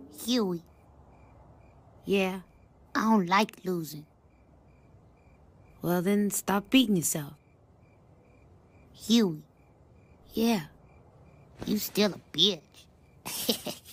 Huey, Yeah? I don't like losing. Well, then stop beating yourself. Huey, Yeah. you still a bitch.